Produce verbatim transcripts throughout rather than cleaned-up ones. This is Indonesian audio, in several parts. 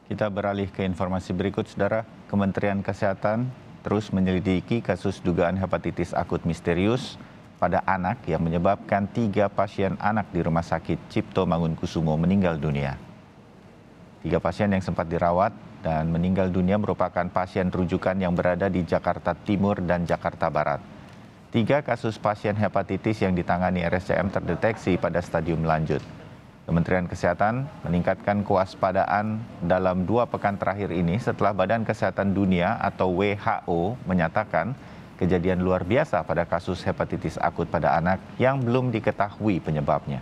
Kita beralih ke informasi berikut, Saudara. Kementerian Kesehatan terus menyelidiki kasus dugaan hepatitis akut misterius pada anak yang menyebabkan tiga pasien anak di Rumah Sakit Cipto Mangunkusumo meninggal dunia. Tiga pasien yang sempat dirawat dan meninggal dunia merupakan pasien rujukan yang berada di Jakarta Timur dan Jakarta Barat. Tiga kasus pasien hepatitis yang ditangani R S C M terdeteksi pada stadium lanjut. Kementerian Kesehatan meningkatkan kewaspadaan dalam dua pekan terakhir ini setelah Badan Kesehatan Dunia atau W H O menyatakan kejadian luar biasa pada kasus hepatitis akut pada anak yang belum diketahui penyebabnya.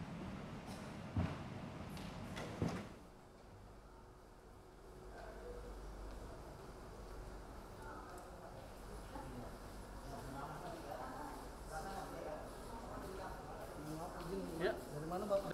Ya, dari mana, Pak?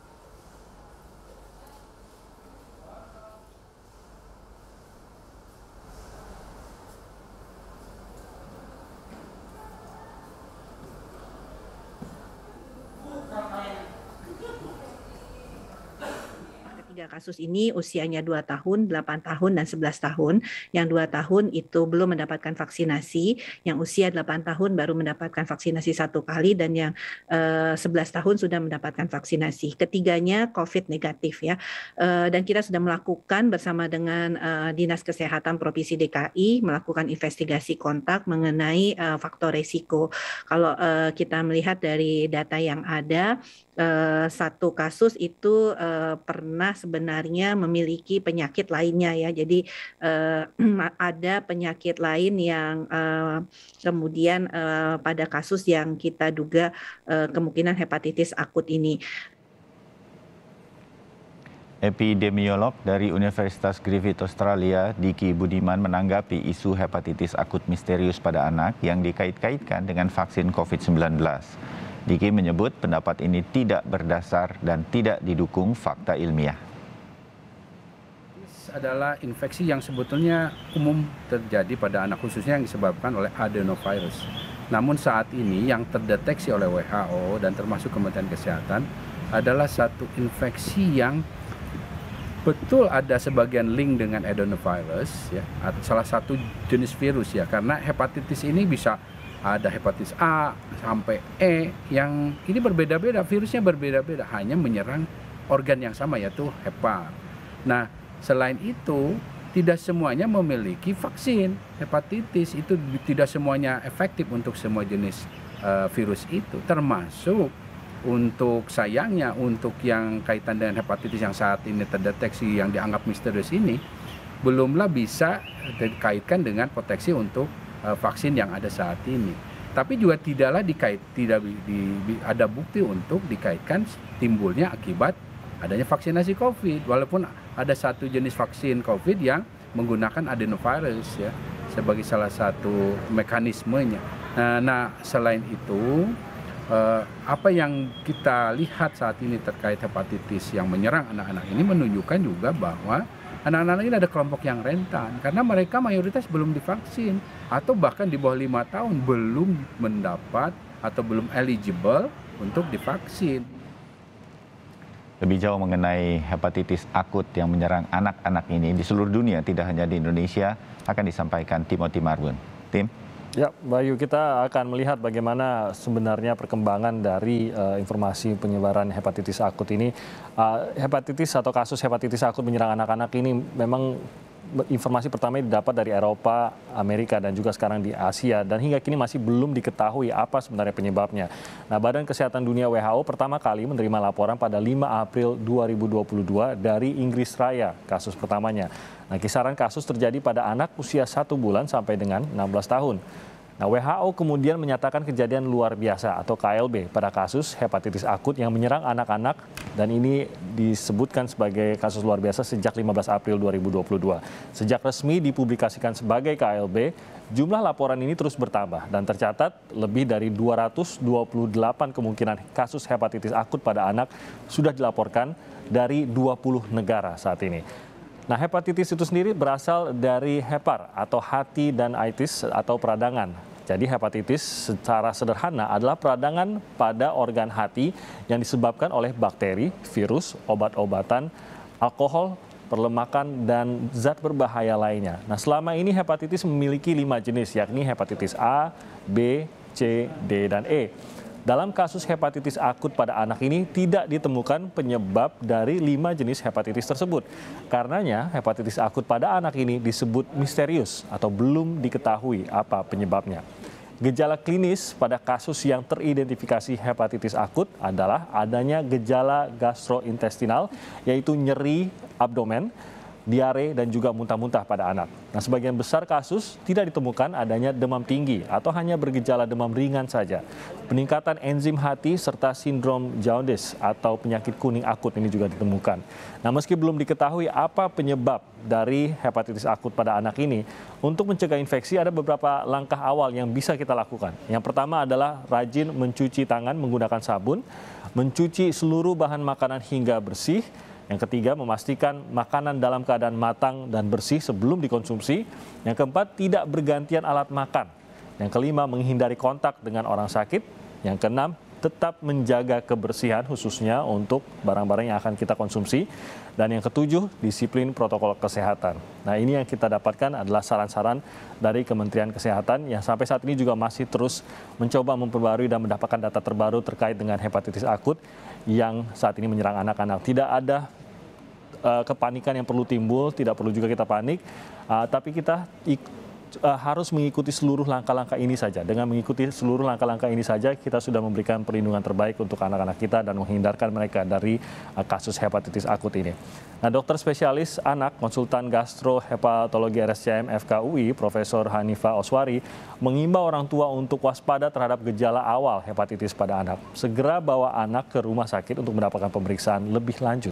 Tiga kasus ini usianya dua tahun, delapan tahun, dan sebelas tahun. Yang dua tahun itu belum mendapatkan vaksinasi, yang usia delapan tahun baru mendapatkan vaksinasi satu kali, dan yang uh, sebelas tahun sudah mendapatkan vaksinasi. Ketiganya COVID negatif ya. Uh, dan kita sudah melakukan bersama dengan uh, Dinas Kesehatan Provinsi D K I melakukan investigasi kontak mengenai uh, faktor resiko. Kalau uh, kita melihat dari data yang ada, uh, satu kasus itu uh, pernah sebenarnya memiliki penyakit lainnya ya. Jadi uh, ada penyakit lain yang uh, kemudian uh, pada kasus yang kita duga uh, kemungkinan hepatitis akut ini. Epidemiolog dari Universitas Griffith Australia, Diki Budiman, menanggapi isu hepatitis akut misterius pada anak yang dikait-kaitkan dengan vaksin COVID sembilan belas. Diki menyebut pendapat ini tidak berdasar dan tidak didukung fakta ilmiah. Adalah infeksi yang sebetulnya umum terjadi pada anak, khususnya yang disebabkan oleh adenovirus. Namun saat ini yang terdeteksi oleh W H O dan termasuk Kementerian Kesehatan adalah satu infeksi yang betul ada sebagian link dengan adenovirus ya, atau salah satu jenis virus ya, karena hepatitis ini bisa ada hepatitis A sampai E yang ini berbeda-beda, virusnya berbeda-beda, hanya menyerang organ yang sama yaitu hepar. Nah, selain itu, tidak semuanya memiliki vaksin hepatitis, itu tidak semuanya efektif untuk semua jenis uh, virus itu, termasuk untuk sayangnya untuk yang kaitan dengan hepatitis yang saat ini terdeteksi yang dianggap misterius ini, belumlah bisa dikaitkan dengan proteksi untuk uh, vaksin yang ada saat ini. Tapi juga tidaklah dikait, tidak di, di, ada bukti untuk dikaitkan timbulnya akibat adanya vaksinasi COVID, walaupun ada satu jenis vaksin COVID yang menggunakan adenovirus ya sebagai salah satu mekanismenya. Nah, nah selain itu eh, apa yang kita lihat saat ini terkait hepatitis yang menyerang anak-anak ini menunjukkan juga bahwa anak-anak ini ada kelompok yang rentan karena mereka mayoritas belum divaksin atau bahkan di bawah lima tahun belum mendapat atau belum eligible untuk divaksin. Lebih jauh mengenai hepatitis akut yang menyerang anak-anak ini di seluruh dunia, tidak hanya di Indonesia, akan disampaikan Timothy Marbun. Tim? Ya, Bayu, kita akan melihat bagaimana sebenarnya perkembangan dari uh, informasi penyebaran hepatitis akut ini. Uh, hepatitis atau kasus hepatitis akut menyerang anak-anak ini memang informasi pertama didapat dari Eropa, Amerika, dan juga sekarang di Asia. Dan hingga kini masih belum diketahui apa sebenarnya penyebabnya. Nah, Badan Kesehatan Dunia W H O pertama kali menerima laporan pada lima April dua ribu dua puluh dua dari Inggris Raya, kasus pertamanya. Nah, kisaran kasus terjadi pada anak usia satu bulan sampai dengan enam belas tahun. Nah, W H O kemudian menyatakan kejadian luar biasa atau K L B pada kasus hepatitis akut yang menyerang anak-anak, dan ini disebutkan sebagai kasus luar biasa sejak lima belas April dua ribu dua puluh dua. Sejak resmi dipublikasikan sebagai K L B, jumlah laporan ini terus bertambah dan tercatat lebih dari dua ratus dua puluh delapan kemungkinan kasus hepatitis akut pada anak sudah dilaporkan dari dua puluh negara saat ini. Nah, hepatitis itu sendiri berasal dari hepar atau hati dan itis atau peradangan. Jadi hepatitis secara sederhana adalah peradangan pada organ hati yang disebabkan oleh bakteri, virus, obat-obatan, alkohol, perlemakan, dan zat berbahaya lainnya. Nah, selama ini hepatitis memiliki lima jenis, yakni hepatitis A, B, C, D, dan E. Dalam kasus hepatitis akut pada anak ini tidak ditemukan penyebab dari lima jenis hepatitis tersebut. Karenanya, hepatitis akut pada anak ini disebut misterius atau belum diketahui apa penyebabnya. Gejala klinis pada kasus yang teridentifikasi hepatitis akut adalah adanya gejala gastrointestinal, yaitu nyeri abdomen, diare, dan juga muntah-muntah pada anak. Nah, sebagian besar kasus tidak ditemukan adanya demam tinggi atau hanya bergejala demam ringan saja. Peningkatan enzim hati serta sindrom jaundice atau penyakit kuning akut ini juga ditemukan. Nah, meski belum diketahui apa penyebab dari hepatitis akut pada anak ini, untuk mencegah infeksi ada beberapa langkah awal yang bisa kita lakukan. Yang pertama adalah rajin mencuci tangan menggunakan sabun, mencuci seluruh bahan makanan hingga bersih. Yang ketiga, memastikan makanan dalam keadaan matang dan bersih sebelum dikonsumsi. Yang keempat, tidak bergantian alat makan. Yang kelima, menghindari kontak dengan orang sakit. Yang keenam, tetap menjaga kebersihan khususnya untuk barang-barang yang akan kita konsumsi. Dan yang ketujuh, disiplin protokol kesehatan. Nah, ini yang kita dapatkan adalah saran-saran dari Kementerian Kesehatan yang sampai saat ini juga masih terus mencoba memperbarui dan mendapatkan data terbaru terkait dengan hepatitis akut yang saat ini menyerang anak-anak. Tidak ada uh, kepanikan yang perlu timbul, tidak perlu juga kita panik, uh, tapi kita uh, harus mengikuti seluruh langkah-langkah ini saja. Dengan mengikuti seluruh langkah-langkah ini saja, kita sudah memberikan perlindungan terbaik untuk anak-anak kita dan menghindarkan mereka dari uh, kasus hepatitis akut ini. Nah, dokter spesialis anak, konsultan gastrohepatologi R S C M F K U I, Profesor Hanifah Oswari, mengimbau orang tua untuk waspada terhadap gejala awal hepatitis pada anak. Segera bawa anak ke rumah sakit untuk mendapatkan pemeriksaan lebih lanjut.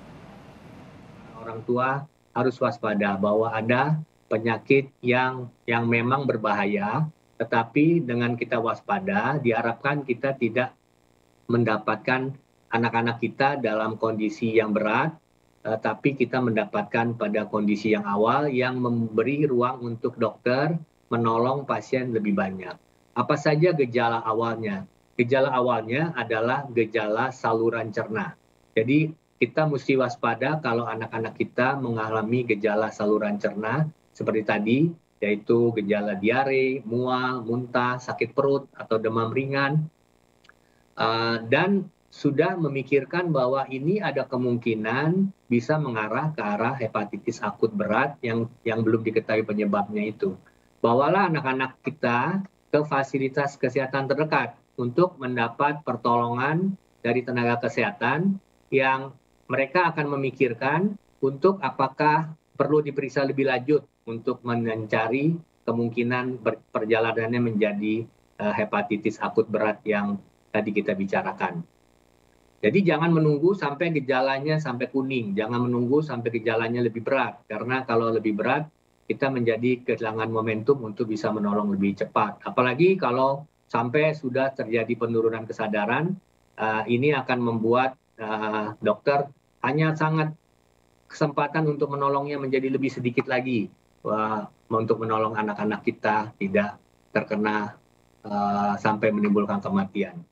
Orang tua harus waspada bahwa ada penyakit yang yang memang berbahaya, tetapi dengan kita waspada, diharapkan kita tidak mendapatkan anak-anak kita dalam kondisi yang berat, Uh, tapi kita mendapatkan pada kondisi yang awal yang memberi ruang untuk dokter menolong pasien lebih banyak. Apa saja gejala awalnya? Gejala awalnya adalah gejala saluran cerna. Jadi kita mesti waspada kalau anak-anak kita mengalami gejala saluran cerna seperti tadi, yaitu gejala diare, mual, muntah, sakit perut, atau demam ringan. Uh, dan sudah memikirkan bahwa ini ada kemungkinan bisa mengarah ke arah hepatitis akut berat yang yang belum diketahui penyebabnya itu. Bawalah anak-anak kita ke fasilitas kesehatan terdekat untuk mendapat pertolongan dari tenaga kesehatan yang mereka akan memikirkan untuk apakah perlu diperiksa lebih lanjut untuk mencari kemungkinan perjalanannya menjadi uh, hepatitis akut berat yang tadi kita bicarakan. Jadi jangan menunggu sampai gejalanya sampai kuning, jangan menunggu sampai gejalanya lebih berat. Karena kalau lebih berat, kita menjadi kehilangan momentum untuk bisa menolong lebih cepat. Apalagi kalau sampai sudah terjadi penurunan kesadaran, uh, ini akan membuat uh, dokter hanya sangat kesempatan untuk menolongnya menjadi lebih sedikit lagi. Uh, untuk menolong anak-anak kita tidak terkena uh, sampai menimbulkan kematian.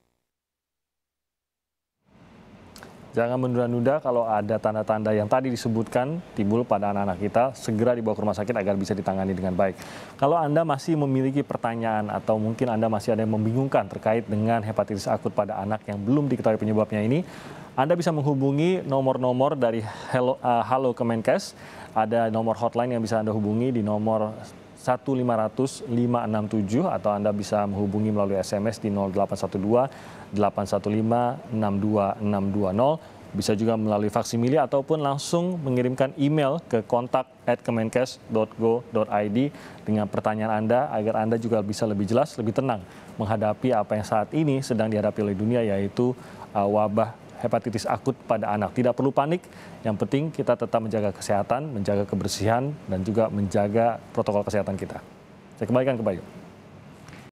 Jangan menunda-nunda kalau ada tanda-tanda yang tadi disebutkan timbul pada anak-anak kita, segera dibawa ke rumah sakit agar bisa ditangani dengan baik. Kalau Anda masih memiliki pertanyaan atau mungkin Anda masih ada yang membingungkan terkait dengan hepatitis akut pada anak yang belum diketahui penyebabnya ini, Anda bisa menghubungi nomor-nomor dari Hello, uh, Halo Kemenkes. Ada nomor hotline yang bisa Anda hubungi di nomor satu lima nol nol lima enam tujuh atau Anda bisa menghubungi melalui S M S di nol delapan satu dua delapan satu lima enam dua enam dua nol. Bisa juga melalui faksimili ataupun langsung mengirimkan email ke kontak at kemenkes dot go dot i d dengan pertanyaan Anda agar Anda juga bisa lebih jelas, lebih tenang menghadapi apa yang saat ini sedang dihadapi oleh dunia, yaitu uh, wabah hepatitis akut pada anak. Tidak perlu panik, yang penting kita tetap menjaga kesehatan, menjaga kebersihan, dan juga menjaga protokol kesehatan kita. Saya kembalikan ke Bayu.